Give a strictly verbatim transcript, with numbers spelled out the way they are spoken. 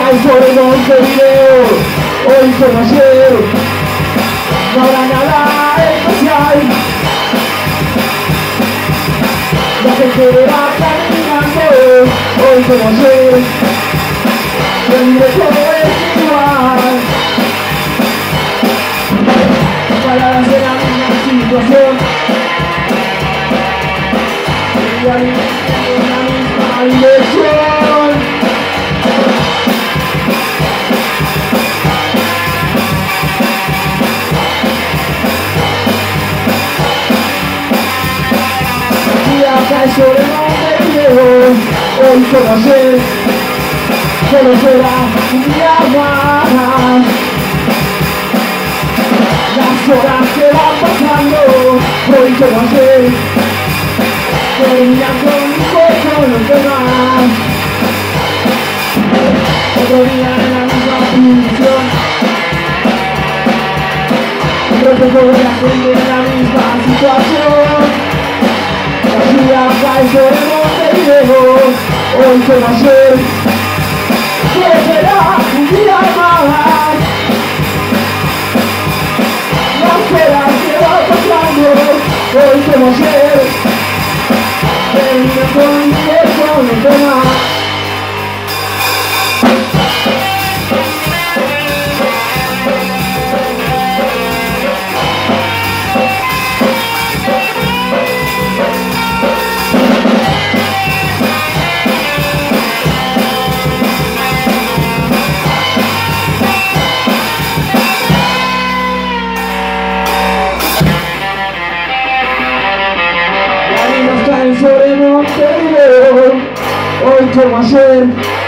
cae sobre Montevideo, hoy como ayer, no habrá nada especial. La gente va caminando, hoy como ayer, donde todo es igual. Paradas de la misma situación, y ahí en la misma dirección. Lluvia cae sobre Montevideo, hoy como ayer, solo será un día más. Las horas que van pasando, hoy como ayer, terminan conmigo y con los demás. Otro día en la misma posición, reflejo de la gente en la misma situación. La lluvia cae sobre Montevideo, hoy como ayer, solo será un día más. Las horas que van pasando, hoy como ayer, terminan conmigo con los demás. Sobre Montevideo, hoy como ayer.